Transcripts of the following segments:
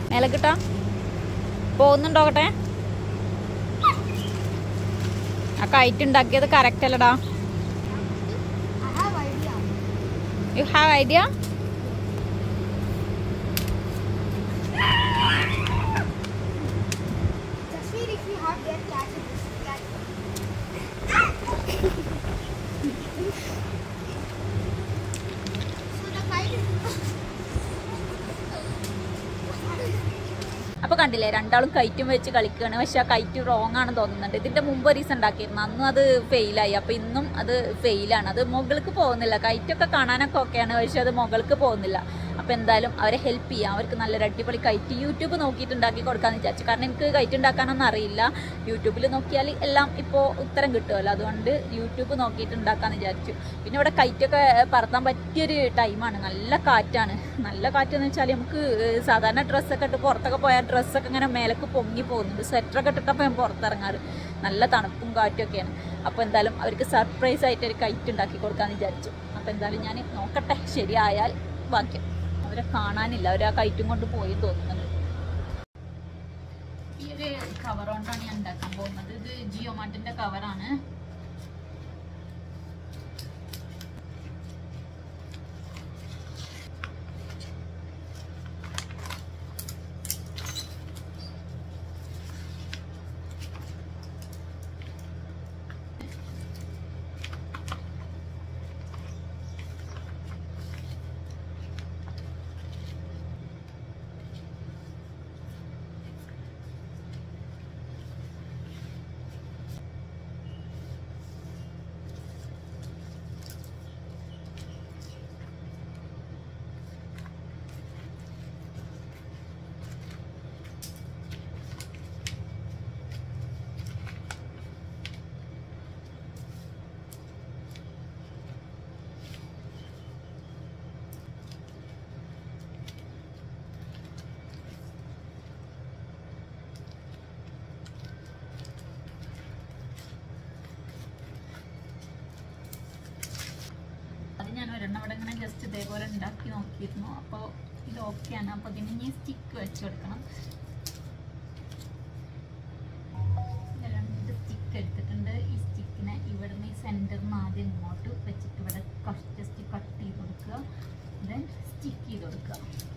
മേലെ കിട്ടാ പോകുന്നുണ്ടോകട്ടെ. ആ കൈറ്റ് ഉണ്ടാക്കിയത് കറക്റ്റ് അല്ലടാ. You have idea? അപ്പൊ കണ്ടില്ലേ, രണ്ടാളും കൈറ്റും വെച്ച് കളിക്കുകയാണ്. പക്ഷെ ആ കൈറ്റ് റോങ് ആണ് തോന്നുന്നുണ്ട്. ഇതിന്റെ മുമ്പ് ഒരു ദിവസം ഉണ്ടാക്കിയിരുന്നു, അന്നും അത് ഫെയിലായി. അപ്പൊ ഇന്നും അത് ഫെയിലാണ്. അത് മുകൾക്ക് പോകുന്നില്ല. കൈറ്റൊക്കെ കാണാനൊക്കെ ഓക്കെയാണ്, പക്ഷെ അത് മുകൾക്ക് പോകുന്നില്ല. അപ്പൊ എന്തായാലും അവരെ ഹെൽപ്പ് ചെയ്യാം. അവർക്ക് നല്ലൊരു അടിപൊളി കൈറ്റ് യൂട്യൂബ് നോക്കിയിട്ട് ഉണ്ടാക്കി കൊടുക്കാന്ന് വിചാരിച്ചു. കാരണം എനിക്ക് കൈറ്റ് ഉണ്ടാക്കാനൊന്നും അറിയില്ല. യൂട്യൂബിൽ നോക്കിയാൽ എല്ലാം ഇപ്പോൾ ഉത്തരം കിട്ടുമല്ലോ, അതുകൊണ്ട് യൂട്യൂബ് നോക്കിയിട്ട് ഉണ്ടാക്കാന്ന് വിചാരിച്ചു. പിന്നെ ഇവിടെ കൈറ്റൊക്കെ പറത്താൻ പറ്റിയൊരു ടൈമാണ്. നല്ല കാറ്റാണ്. നല്ല കാറ്റെന്ന് വെച്ചാൽ നമുക്ക് സാധാരണ ഡ്രസ്സൊക്കെ ഇട്ട് പുറത്തൊക്കെ പോയാൽ ഡ്രസ്സൊക്കെ ഇങ്ങനെ മേലേക്ക് പൊങ്ങി പോകുന്നുണ്ട്. സ്വെറ്ററൊക്കെ ഇട്ടിട്ടപ്പോൾ ഞാൻ പുറത്തിറങ്ങാറ്. നല്ല തണുപ്പും കാറ്റൊക്കെയാണ്. അപ്പോൾ എന്തായാലും അവർക്ക് സർപ്രൈസ് ആയിട്ട് ഒരു കൈറ്റ് ഉണ്ടാക്കി കൊടുക്കാമെന്ന് വിചാരിച്ചു. അപ്പോൾ എന്തായാലും ഞാൻ നോക്കട്ടെ, ശരിയായാൽ ബാക്കി. അവരെ കാണാനില്ല, അവർ ആ കൈറ്റും കൊണ്ട് പോയി തോന്നുന്നുണ്ട്. ഈ ഒരു കവർ കൊണ്ടാണ് ഞാൻ ഉണ്ടാക്കാൻ പോകുന്നത്. ഇത് ജിയോ മാർട്ടിന്റെ കവറാണ്. ഞാൻ ഒരെണ്ണം ഇവിടെ ഇങ്ങനെ ജസ്റ്റ് ഇതേപോലെ ഉണ്ടാക്കി നോക്കിയിരുന്നു. അപ്പോൾ ഇത് ഓക്കെയാണ്. അപ്പോൾ ഇതിന് ഇനി സ്റ്റിക്ക് വെച്ച് കൊടുക്കണം. രണ്ട് സ്റ്റിക്ക് എടുത്തിട്ടുണ്ട്. ഈ സ്റ്റിക്കിനെ ഇവിടുന്ന് ഈ സെൻറ്ററിന് ആദ്യം ഇങ്ങോട്ട് വെച്ചിട്ട് ഇവിടെ ജസ്റ്റ് കട്ട് ചെയ്ത് കൊടുക്കുക. ദെൻ സ്റ്റിക്ക് ചെയ്ത് കൊടുക്കുക.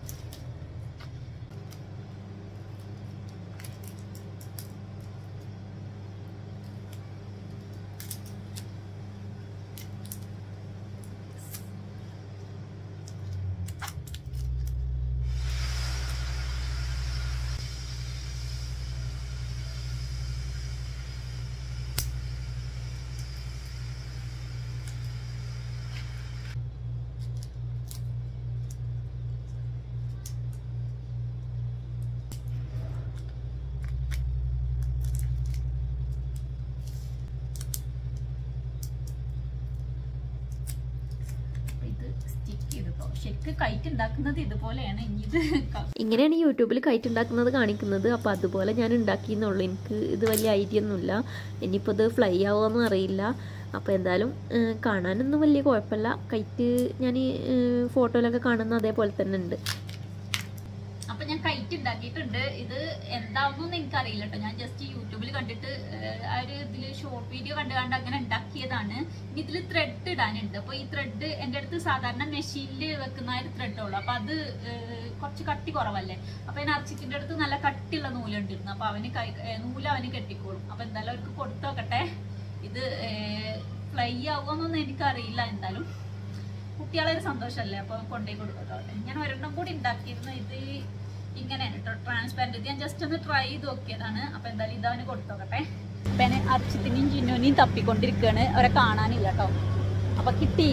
ഇങ്ങനെയാണ് യൂട്യൂബിൽ കൈറ്റ് ഉണ്ടാക്കുന്നത് കാണിക്കുന്നത്. അപ്പോൾ അതുപോലെ ഞാൻ ഉണ്ടാക്കിയെന്നുള്ളൂ. എനിക്ക് ഇത് വലിയ ഐഡിയ ഒന്നുമില്ല. ഇനിയിപ്പോൾ ഇത് ഫ്ലൈ ആവുമെന്നും അറിയില്ല. അപ്പോൾ എന്തായാലും കാണാനൊന്നും വലിയ കുഴപ്പമില്ല. കൈറ്റ് ഞാൻ ഫോട്ടോയിലൊക്കെ കാണുന്ന അതേപോലെ തന്നെ ഉണ്ട്. അപ്പൊ ഞാൻ കൈറ്റ് ഉണ്ടാക്കിയിട്ടുണ്ട്. ഇത് എന്താവുമെന്ന് എനിക്കറിയില്ല കേട്ടോ. ഞാൻ ജസ്റ്റ് യൂട്യൂബിൽ കണ്ടിട്ട് ആ ഒരു ഇതിൽ ഷോർട്ട് വീഡിയോ കണ്ട് അങ്ങനെ ഉണ്ടാക്കിയതാണ്. ഇനി ഇതിൽ ത്രെഡ് ഇടാനുണ്ട്. അപ്പോൾ ഈ ത്രെഡ് എൻ്റെ അടുത്ത് സാധാരണ മെഷീനിൽ വെക്കുന്ന ഒരു ത്രെഡുള്ളൂ. അപ്പൊ അത് കുറച്ച് കട്ടി കുറവല്ലേ. അപ്പൊ ഞാൻ അർച്ചിക്കിൻ്റെ അടുത്ത് നല്ല കട്ടിയുള്ള നൂലുണ്ടിരുന്നു. അപ്പൊ നൂല് അവന് കെട്ടിക്കോളും. അപ്പൊ എന്തായാലും അവർക്ക് കൊടുത്തു നോക്കട്ടെ. ഇത് ഫ്ലൈ ആവുമെന്നൊന്നും എനിക്കറിയില്ല. എന്തായാലും കുട്ടികളെ ഒരു സന്തോഷമല്ലേ, അപ്പൊ കൊണ്ടുപോയി കൊടുക്കട്ടെ. ഞാൻ ഒരെണ്ണം കൂടി ഉണ്ടാക്കിയിരുന്നു. ഇത് ഇങ്ങനെയാണ് കേട്ടോ, ട്രാൻസ്പാരന്റ്. ഇത് ഞാൻ ജസ്റ്റ് ഒന്ന് ട്രൈ ചെയ്ത് നോക്കിയതാണ്. അപ്പൊ എന്തായാലും ഇതവന് കൊടുത്തോക്കട്ടെ. അപ്പൊ ഞാൻ അർച്ചിത്തിനെയും ജിന്നുവിനെയും തപ്പിക്കൊണ്ടിരിക്കുകയാണ്. അവരെ കാണാനില്ല കേട്ടോ. അപ്പൊ കിട്ടി.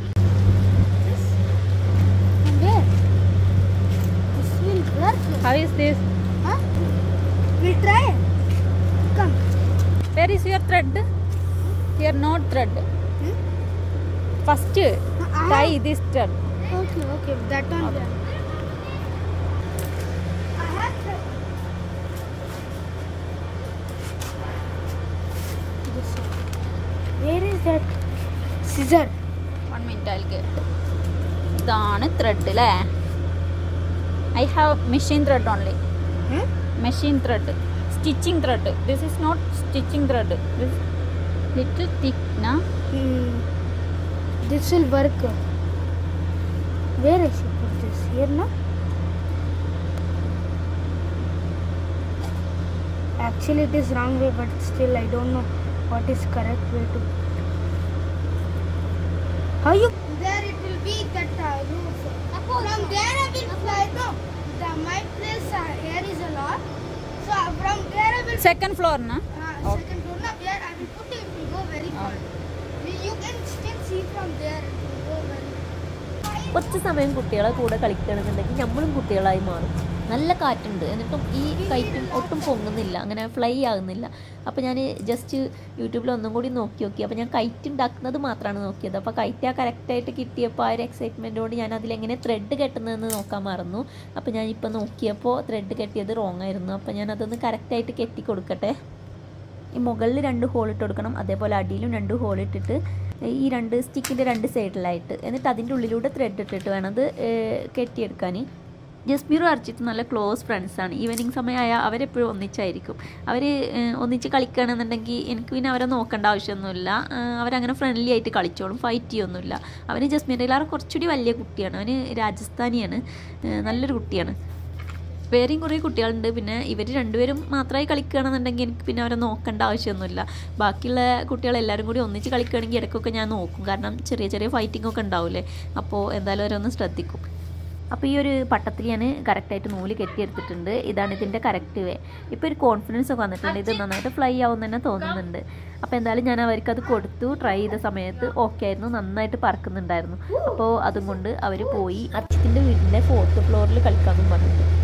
How is this? Huh? We'll try it. Come. Where is your thread? Here no thread. First try this thread. Okay. That one. Okay. I have thread. Where is that scissor? 1 minute, I'll get. ഇതാണ് thread അല്ലേ? I have machine thread only. Machine thread. Stitching thread. This is not stitching thread. This little thick, na? This will work. Where I should put this? Here, no? Actually, it is wrong way, but still I don't know what is correct way to. How you? There it will be that roof. From there I will fly. No, my place here is a lot. So from there I will. Second floor, na? Second floor. Now here I will put it. It will go very far. You can still see from there. It will go very. കുറച്ച് സമയം കുട്ടികളെ കൂടെ കളിക്കണമെന്നുണ്ടെങ്കിൽ നമ്മളും കുട്ടികളായി മാറും. നല്ല കാറ്റുണ്ട്, എന്നിട്ടും ഈ കൈറ്റും ഒട്ടും പൊങ്ങുന്നില്ല, അങ്ങനെ ഫ്ലൈ ആകുന്നില്ല. അപ്പോൾ ഞാൻ ജസ്റ്റ് യൂട്യൂബിൽ ഒന്നും കൂടി നോക്കി. അപ്പോൾ ഞാൻ കൈറ്റ് ഉണ്ടാക്കുന്നത് മാത്രമാണ് നോക്കിയത്. അപ്പോൾ കൈറ്റ് ആ കറക്റ്റായിട്ട് കിട്ടിയപ്പോൾ ആ ഒരു എക്സൈറ്റ്മെൻറ്റോട് ഞാൻ അതിലെങ്ങനെ ത്രെഡ് കെട്ടുന്നതെന്ന് നോക്കാൻ മറന്നു. അപ്പോൾ ഞാനിപ്പോൾ നോക്കിയപ്പോൾ ത്രെഡ് കെട്ടിയത് റോങ് ആയിരുന്നു. അപ്പോൾ ഞാൻ അതൊന്ന് കറക്റ്റായിട്ട് കെട്ടി കൊടുക്കട്ടെ. ഈ മുകളിൽ 2 ഹോൾ ഇട്ട് കൊടുക്കണം, അതേപോലെ അടിയിലും 2 ഹോൾ ഇട്ടിട്ട് ഈ 2 സ്റ്റിക്കിൻ്റെ 2 സൈഡിലായിട്ട്, എന്നിട്ട് അതിൻ്റെ ഉള്ളിലൂടെ ത്രെഡ് ഇട്ടിട്ട് വേണം അത് കെട്ടിയെടുക്കാൻ. ജസ്മീറും അർച്ചിത്തും നല്ല ക്ലോസ് ഫ്രണ്ട്സാണ്. ഈവനിങ് സമയമായ അവരെപ്പോഴും ഒന്നിച്ചായിരിക്കും. അവർ ഒന്നിച്ച് കളിക്കുകയാണെന്നുണ്ടെങ്കിൽ എനിക്ക് പിന്നെ അവരെ നോക്കേണ്ട ആവശ്യമൊന്നുമില്ല. അവരങ്ങനെ ഫ്രണ്ട്ലി ആയിട്ട് കളിച്ചോളും, ഫൈറ്റ് ചെയ്യൊന്നുമില്ല. അവന് ജസ്മീറിലാറ് കുറച്ചുകൂടി വലിയ കുട്ടിയാണ്, അവന് രാജസ്ഥാനിയാണ്, നല്ലൊരു കുട്ടിയാണ്. വേറെയും കുറേ കുട്ടികളുണ്ട്. പിന്നെ ഇവർ രണ്ടുപേരും മാത്രമായി കളിക്കുകയാണെന്നുണ്ടെങ്കിൽ എനിക്ക് പിന്നെ അവരെ നോക്കേണ്ട ആവശ്യമൊന്നുമില്ല. ബാക്കിയുള്ള കുട്ടികളെല്ലാവരും കൂടി ഒന്നിച്ച് കളിക്കുകയാണെങ്കിൽ ഇടയ്ക്കൊക്കെ ഞാൻ നോക്കും, കാരണം ചെറിയ ചെറിയ ഫൈറ്റിങ്ങൊക്കെ ഉണ്ടാവില്ലേ, അപ്പോൾ എന്തായാലും അവരൊന്ന് ശ്രദ്ധിക്കും. അപ്പോൾ ഈ ഒരു പട്ടത്തിൽ ഞാൻ കറക്റ്റായിട്ട് നൂല് കെട്ടിയെടുത്തിട്ടുണ്ട്. ഇതാണ് ഇതിൻ്റെ കറക്റ്റ് വേ. ഇപ്പോൾ ഒരു കോൺഫിഡൻസ് ഒക്കെ വന്നിട്ടുണ്ട്, ഇത് നന്നായിട്ട് ഫ്ലൈ ആവുമെന്ന് തന്നെ തോന്നുന്നുണ്ട്. അപ്പോൾ എന്തായാലും ഞാൻ അവർക്കത് കൊടുത്തു. ട്രൈ ചെയ്ത സമയത്ത് ഓക്കെ ആയിരുന്നു, നന്നായിട്ട് പറക്കുന്നുണ്ടായിരുന്നു. അപ്പോൾ അതും കൊണ്ട് അവർ പോയി അർച്ചിത്തിൻ്റെ വീടിൻ്റെ 4th ഫ്ലോറിൽ കളിക്കാമെന്നും പറഞ്ഞിട്ട്.